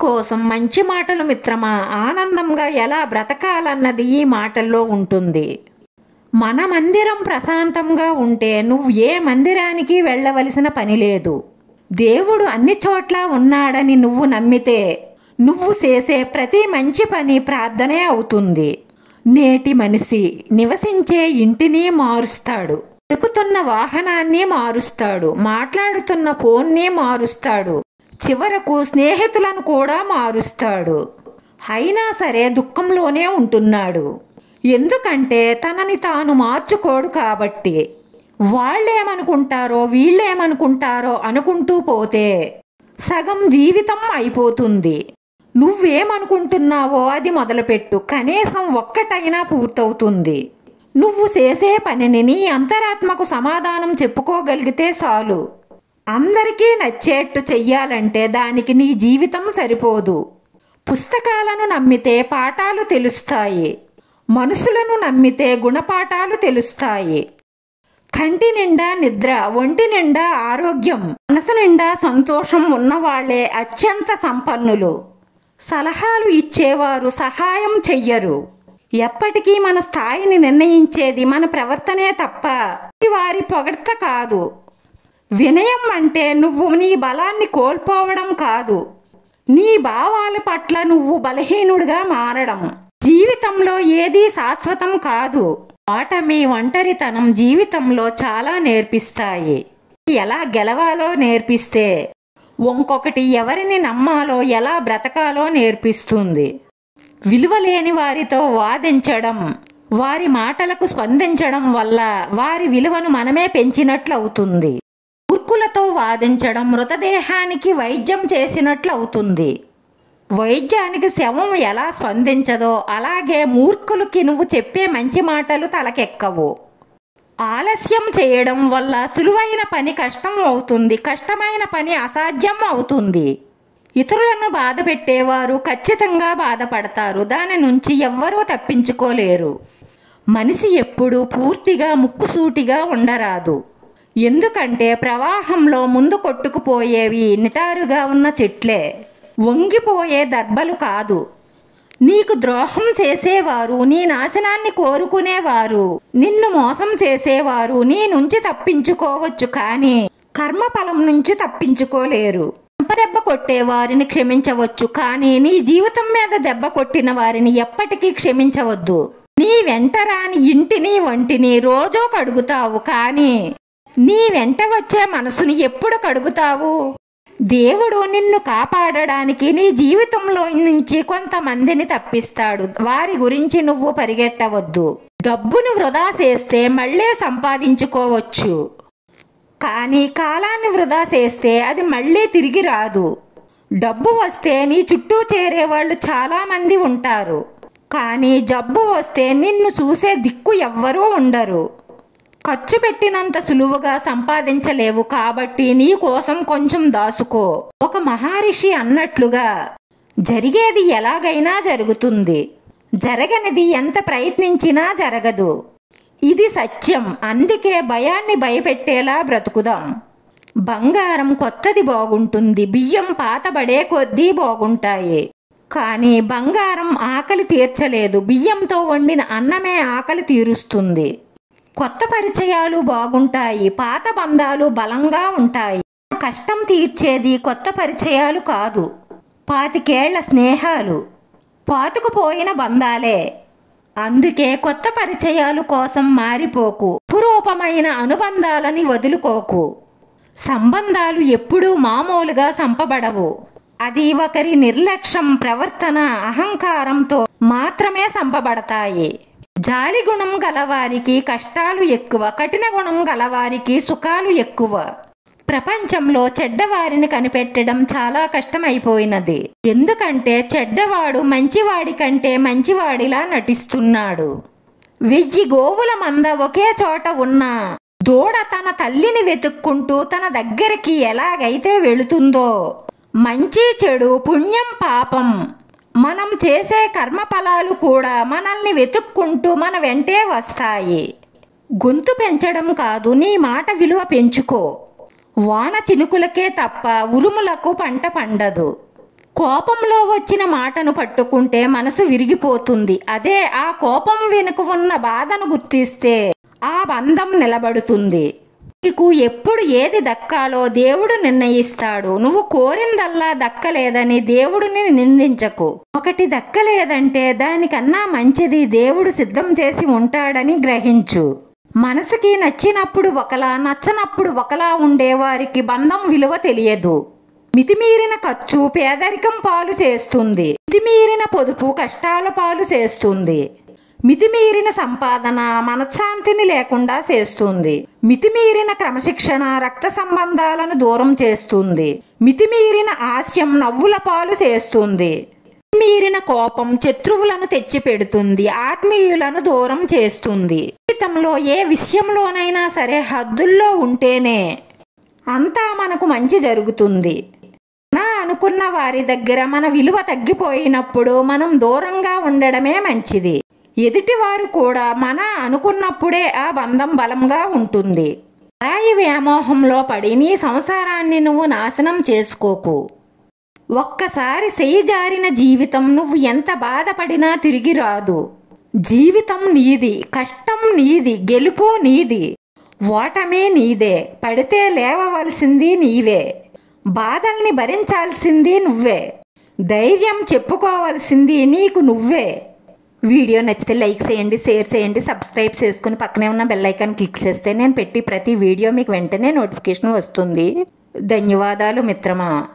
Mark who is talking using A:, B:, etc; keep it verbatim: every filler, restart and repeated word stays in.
A: కోసం మంచి మాటలు మిత్రమా, ఆనందంగా ఎలా బ్రతకాలన్నది ఈ మాటల్లో ఉంటుంది. మన మందిరం ప్రశాంతంగా ఉంటే నువ్వు ఏ మందిరానికి వెళ్ళవలసిన పని లేదు. దేవుడు అన్ని చోట్ల ఉన్నాడని నువ్వు నమ్మితే నువ్వు చేసే ప్రతి మంచి పని ప్రార్థనే అవుతుంది. నేటి మనిషి నివసించే ఇంటిని మారుస్తాడు, నడుపుతున్న వాహనాన్ని మారుస్తాడు, మాట్లాడుతున్న ఫోన్ని మారుస్తాడు, చివరకు స్నేహితులను కూడా మారుస్తాడు. అయినా సరే దుఃఖంలోనే ఉంటున్నాడు. ఎందుకంటే తనని తాను మార్చుకోడు కాబట్టి. వాళ్ళేమనుకుంటారో వీళ్ళేమనుకుంటారో అనుకుంటూ పోతే సగం జీవితం అయిపోతుంది. నువ్వేమనుకుంటున్నావో అది మొదలుపెట్టు, కనీసం ఒక్కటైనా పూర్తవుతుంది. నువ్వు చేసే పనిని నీ అంతరాత్మకు సమాధానం చెప్పుకోగలిగితే చాలు. అందరికీ నచ్చేట్టు చెయ్యాలంటే దానికి నీ జీవితం సరిపోదు. పుస్తకాలను నమ్మితే పాఠాలు తెలుస్తాయి, మనుషులను నమ్మితే గుణపాఠాలు తెలుస్తాయి. కంటి నిండా నిద్ర, ఒంటి నిండా ఆరోగ్యం, మనసు నిండా సంతోషం ఉన్నవాళ్లే అత్యంత సంపన్నులు. సలహాలు ఇచ్చేవారు సహాయం చెయ్యరు. ఎప్పటికీ మన స్థాయిని నిర్ణయించేది మన ప్రవర్తనే తప్ప వారి పొగడ్త కాదు. వినయం అంటే నువ్వు నీ బలాన్ని కోల్పోవడం కాదు, నీ భావాల పట్ల నువ్వు బలహీనుడిగా మారడం. జీవితంలో ఏదీ శాశ్వతం కాదు. ఓటమి, ఒంటరితనం జీవితంలో చాలా నేర్పిస్తాయి. ఎలా గెలవాలో నేర్పిస్తే ఇంకొకటి ఎవరిని నమ్మాలో, ఎలా బ్రతకాలో నేర్పిస్తుంది. విలువలేని వారితో వాదించడం, వారి మాటలకు స్పందించడం వల్ల వారి విలువను మనమే పెంచినట్లు అవుతుంది. మూర్ఖులతో వాదించడం మృతదేహానికి వైద్యం చేసినట్లు అవుతుంది. వైద్యానికి శవం ఎలా స్పందించదో అలాగే మూర్ఖులకి నువ్వు చెప్పే మంచి మాటలు తలకెక్కవు. ఆలస్యం చేయడం వల్ల సులువైన పని కష్టం అవుతుంది, కష్టమైన పని అసాధ్యం అవుతుంది. ఇతరులను బాధ పెట్టేవారు ఖచ్చితంగా బాధపడతారు, దాని నుంచి ఎవ్వరూ తప్పించుకోలేరు. మనిషి ఎప్పుడూ పూర్తిగా ముక్కుసూటిగా ఉండరాదు. ఎందుకంటే ప్రవాహంలో ముందు కొట్టుకుపోయేవి నిటారుగా ఉన్న చెట్లే, వంగిపోయే దర్బలు కాదు. నీకు ద్రోహం చేసేవారు, నీ నాశనాన్ని కోరుకునేవారు, నిన్ను మోసం చేసేవారు నీ నుంచి తప్పించుకోవచ్చు, కానీ కర్మఫలం నుంచి తప్పించుకోలేరు. దెబ్బ కొట్టే వారిని క్షమించవచ్చు, కానీ నీ జీవితం మీద దెబ్బ కొట్టిన వారిని ఎప్పటికీ క్షమించవద్దు. నీ వెంట రాని ఇంటిని వంటిని రోజూ కడుగుతావు, కానీ నీ వెంట వచ్చే మనసుని ఎప్పుడు కడుగుతావు? దేవుడు నిన్ను కాపాడడానికి నీ జీవితంలో నుంచి కొంతమందిని తప్పిస్తాడు. వారి గురించి నువ్వు పరిగెట్టవద్దు. డబ్బును వృధా చేస్తే మళ్ళీ సంపాదించుకోవచ్చు, కానీ కాలాన్ని వృధా చేస్తే అది మళ్ళీ తిరిగి రాదు. డబ్బు వస్తే నీ చుట్టూ చేరేవాళ్ళు చాలా మంది ఉంటారు, కానీ జబ్బు వస్తే నిన్ను చూసే దిక్కు ఎవ్వరూ ఉండరు. ఖర్చు పెట్టినంత సులువుగా సంపాదించలేవు, కాబట్టి నీ కోసం కొంచెం దాచుకో. ఒక మహర్షి అన్నట్లుగా జరిగేది ఎలాగైనా జరుగుతుంది, జరగనిది ఎంత ప్రయత్నించినా జరగదు. ఇది సత్యం. అందుకే భయాన్ని భయపెట్టేలా బ్రతుకుదాం. బంగారం కొత్తది బాగుంటుంది, బియ్యం పాతబడే కొద్దీ బాగుంటాయి, కానీ బంగారం ఆకలి తీర్చలేదు, బియ్యంతో వండిన అన్నమే ఆకలి తీరుస్తుంది. కొత్త పరిచయాలు బాగుంటాయి, పాత బంధాలు బలంగా ఉంటాయి. కష్టం తీర్చేది కొత్త పరిచయాలు కాదు, పాతికేళ్ల స్నేహాలు, పాతుకుపోయిన బంధాలే. అందుకే కొత్త పరిచయాలు కోసం మారిపోకు, పురూపమైన అనుబంధాలని వదులుకోకు. సంబంధాలు ఎప్పుడూ మామూలుగా సంపబడవు. అది ఒకరి నిర్లక్ష్యం, ప్రవర్తన, అహంకారంతో మాత్రమే సంపబడతాయి. జాలి గుణం గలవారికి కష్టాలు ఎక్కువ, కఠిన గుణం గలవారికి సుఖాలు ఎక్కువ. ప్రపంచంలో చెడ్డవారిని కనిపెట్టడం చాలా కష్టమైపోయినది. ఎందుకంటే చెడ్డవాడు మంచివాడి కంటే మంచివాడిలా నటిస్తున్నాడు. వెయ్యి గోవుల మంద ఒకే చోట ఉన్నా దూడ తన తల్లిని వెతుక్కుంటూ తన దగ్గరికి ఎలాగైతే వెళుతుందో, మంచి చెడు, పుణ్యం పాపం, మనం చేసే కర్మఫలాలు కూడా మనల్ని వెతుక్కుంటూ మన వెంటే వస్తాయి. గొంతు పెంచడం కాదు, నీ మాట విలువ పెంచుకో. వాన చినుకులకే తప్ప ఉరుములకు పంట పండదు. కోపంలో వచ్చిన మాటను పట్టుకుంటే మనసు విరిగిపోతుంది. అదే ఆ కోపం వెనుక ఉన్న బాధను గుర్తిస్తే ఆ బంధం నిలబడుతుంది. నీకు ఎప్పుడు ఏది దక్కాలో దేవుడు నిర్ణయిస్తాడు. నువ్వు కోరిందల్లా దక్కలేదని దేవుడిని నిందించకు. ఒకటి దక్కలేదంటే దానికన్నా మంచిది దేవుడు సిద్ధం చేసి ఉంటాడని గ్రహించు. మనసుకి నచ్చినప్పుడు ఒకలా, నచ్చనప్పుడు ఒకలా ఉండేవారికి బంధం విలువ తెలియదు. మితిమీరిన ఖర్చు పేదరికం పాలు చేస్తుంది. మితిమీరిన పొదుపు కష్టాల పాలు చేస్తుంది. మితిమీరిన సంపాదన మనశ్శాంతిని లేకుండా చేస్తుంది. మితిమీరిన క్రమశిక్షణ రక్త సంబంధాలను దూరం చేస్తుంది. మితిమీరిన ఆశయం నవ్వుల పాలు చేస్తుంది. మితిమీరిన కోపం శత్రువులను తెచ్చిపెడుతుంది. ఆత్మీయులను దూరం చేస్తుంది. జీవితంలో ఏ విషయంలోనైనా సరే హద్దుల్లో ఉంటేనే అంతా మనకు మంచి జరుగుతుంది. నా అనుకున్న వారి దగ్గర మన విలువ తగ్గిపోయినప్పుడు మనం దూరంగా ఉండడమే మంచిది. ఎదుటివారు కూడా మన అనుకున్నప్పుడే ఆ బంధం బలంగా ఉంటుంది. పరాయి వ్యామోహంలో పడి నీ సంసారాన్ని నువ్వు నాశనం చేసుకోకు. ఒక్కసారి చెయ్యి జారిన జీవితం నువ్వు ఎంత బాధపడినా తిరిగి రాదు. జీవితం నీది, కష్టం నీది, గెలుపు నీది, ఓటమే నీదే. పడితే లేవవలసింది నీవే. బాధల్ని భరించాల్సింది నువ్వే. ధైర్యం చెప్పుకోవాల్సింది నీకు నువ్వే. వీడియో నచ్చితే లైక్ చేయండి, షేర్ చేయండి, సబ్స్క్రైబ్ చేసుకుని పక్కనే ఉన్న బెల్ ఐకాన్ క్లిక్ చేస్తే నేను పెట్టి ప్రతి వీడియో మీకు వెంటనే నోటిఫికేషన్ వస్తుంది. ధన్యవాదాలు మిత్రమా.